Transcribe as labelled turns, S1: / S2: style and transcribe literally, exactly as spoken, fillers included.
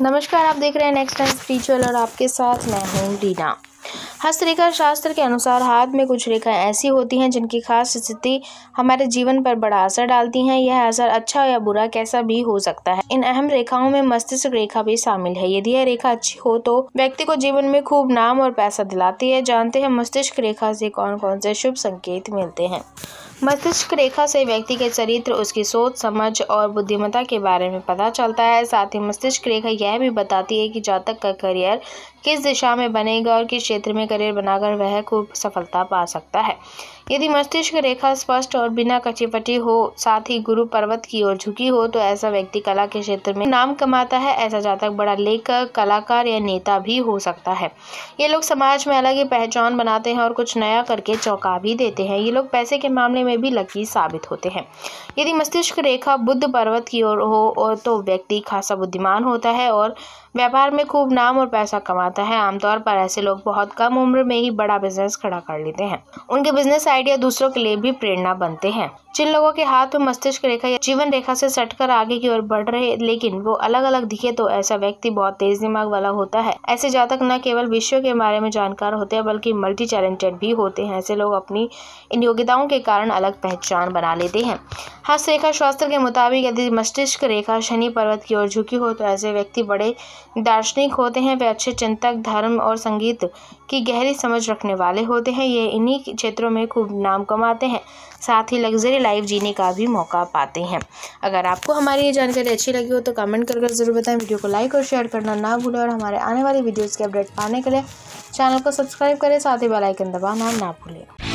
S1: नमस्कार, आप देख रहे हैं नेक्स्ट टाइम स्पिरिचुअल और आपके साथ मैं हूँ रीना। हस्तरेखा शास्त्र के अनुसार हाथ में कुछ रेखाएं ऐसी होती हैं जिनकी खास स्थिति हमारे जीवन पर बड़ा असर डालती हैं। यह असर अच्छा या बुरा कैसा भी हो सकता है। इन अहम रेखाओं में मस्तिष्क रेखा भी शामिल है। यदि यह रेखा अच्छी हो तो व्यक्ति को जीवन में खूब नाम और पैसा दिलाती है। जानते हैं मस्तिष्क रेखा से कौन कौन से शुभ संकेत मिलते हैं। मस्तिष्क रेखा से व्यक्ति के चरित्र, उसकी सोच समझ और बुद्धिमत्ता के बारे में पता चलता है। साथ ही मस्तिष्क रेखा यह भी बताती है कि जातक का करियर किस दिशा में बनेगा और किस क्षेत्र में करियर बनाकर वह खूब सफलता पा सकता है। यदि मस्तिष्क रेखा स्पष्ट और बिना कटी-पटी हो, साथ ही गुरु पर्वत की ओर झुकी हो, तो ऐसा व्यक्ति कला के क्षेत्र में नाम कमाता है। ऐसा जातक बड़ा लेखक, कलाकार या नेता भी हो सकता है। ये लोग समाज में अलग ही पहचान बनाते हैं और कुछ नया करके चौंका भी देते हैं। ये लोग पैसे के मामले में भी लकी साबित होते हैं। यदि मस्तिष्क रेखा बुध पर्वत की ओर हो और तो व्यक्ति खासा बुद्धिमान होता है और व्यापार में खूब नाम और पैसा कमाता है। आमतौर पर ऐसे लोग बहुत कम उम्र में ही बड़ा बिजनेस खड़ा कर लेते हैं। उनके बिजनेस आइडिया दूसरों के लिए भी प्रेरणा बनते हैं। जिन लोगों के हाथ में मस्तिष्क रेखा या जीवन रेखा से सटकर आगे की ओर बढ़ रहे लेकिन वो अलग अलग दिखे, तो ऐसा व्यक्ति बहुत तेज दिमाग वाला होता है। ऐसे जातक न केवल विषयों के बारे में जानकार होते हैं बल्कि मल्टी टैलेंटेड भी होते हैं। ऐसे लोग अपनी इन योग्यताओं के कारण अलग पहचान बना लेते हैं। हस्तरेखा शास्त्र के मुताबिक यदि मस्तिष्क रेखा शनि पर्वत की ओर झुकी हो तो ऐसे व्यक्ति बड़े दार्शनिक होते हैं। वे अच्छे चिंतक, धर्म और संगीत की गहरी समझ रखने वाले होते हैं। ये इन्हीं क्षेत्रों में खूब नाम कमाते हैं, साथ ही लग्जरी लाइफ जीने का भी मौका पाते हैं। अगर आपको हमारी ये जानकारी अच्छी लगी हो तो कमेंट कर जरूर बताएं। वीडियो को लाइक और शेयर करना ना भूलें और हमारे आने वाली वीडियोस के अपडेट पाने के लिए चैनल को सब्सक्राइब करें, साथ ही बेल आइकन दबाना ना भूलें।